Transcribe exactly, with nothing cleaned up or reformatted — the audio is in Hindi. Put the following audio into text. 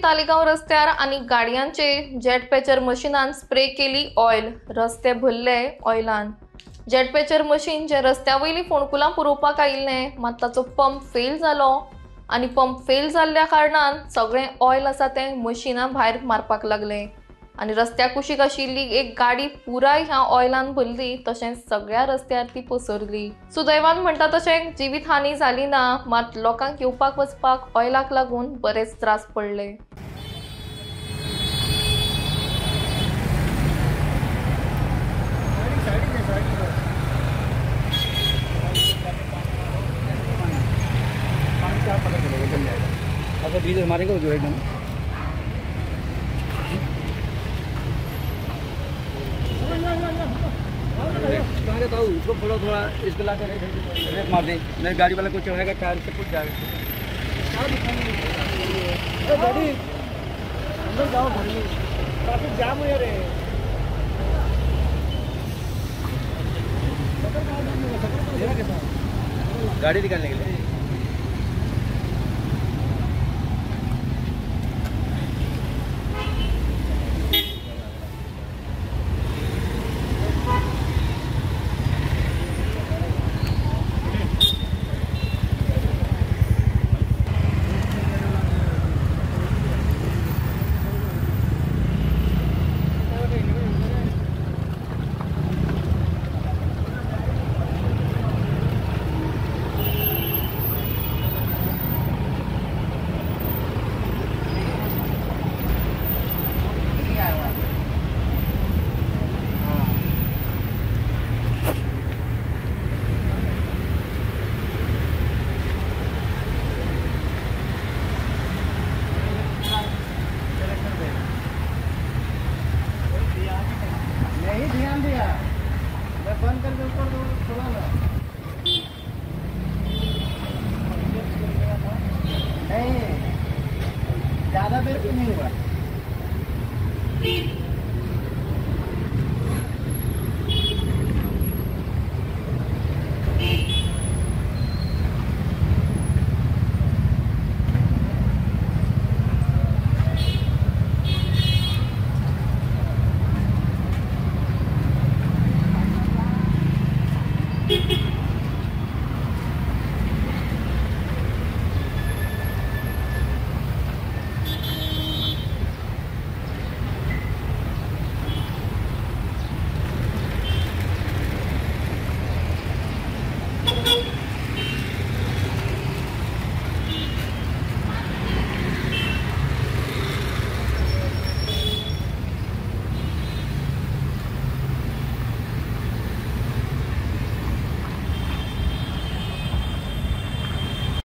तालिगांव रस्त्यार आनी गाडयांचे जेट पॅचर मशिनान स्प्रे केली ऑयल, रस्ते भरले ऑयलान। जेट पॅचर मशीन जे रस्त्या वयली फोणकुलां पुरोवपाक आयिल्लें, मात ताचो पंप फेल जालो आनी पंप फेल जाल्ल्या कारणान सगळें ऑयल आसा तें मशिनां भायर मारपाक लागलें आनी रस्त्या कुशीक आशिल्ली एक गाडी पुराय ह्या ऑयलान भरली, तशेंच सगळ्या रस्त्यार ती पसरली। सुदैवान म्हणटा तशें जिवीत हानी जाली ना, मात लोकांक येवपाक वचपाक ऑयलाक लागून बरेच त्रास पडले। अगर बीज मारेंगे वो जो एकदम तो उसको थोड़ा थोड़ा इसको ला कर रेक मार दे, नहीं गाड़ी वाला को चढ़ाएगा टायर से कुछ जाएगा। गाड़ी अंदर जाओ, ट्रैफिक जाम हो रहे हैं। गाड़ी निकालने के लिए ध्यान दिया, मैं बंद करके ऊपर थोड़ा ना नहीं, ज्यादा देर नहीं हुआ।